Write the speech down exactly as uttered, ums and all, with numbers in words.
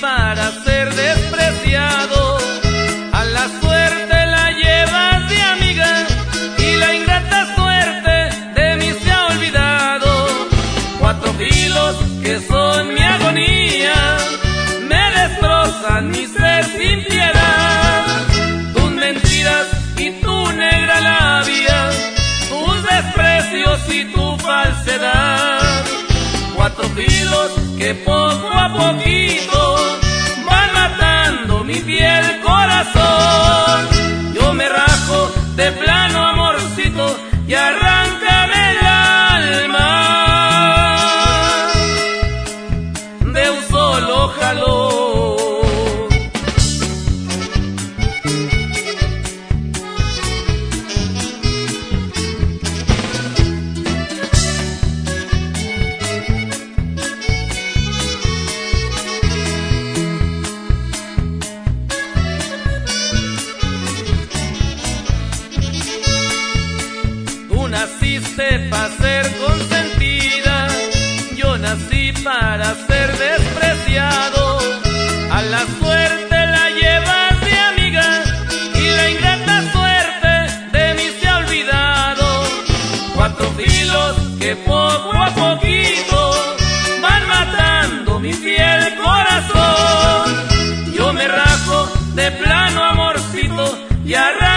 para ser despreciado. A la suerte la llevas de amiga y la ingrata suerte de mí se ha olvidado. Cuatro filos que son mi agonía me destrozan mi ser sin piedad. Tus mentiras y tu negra labia, tus desprecios y tu falsedad. Cuatro filos que poco a poquito van matando mi fiel corazón. Yo me rajo de plano, amorcito, y arráncame el alma de un solo jalón. Naciste para ser consentida, yo nací para ser despreciado. A la suerte la llevas de amiga y la ingrata suerte de mí se ha olvidado. Cuatro filos que poco a poquito van matando mi fiel corazón. Yo me rajo de plano, amorcito, y arranco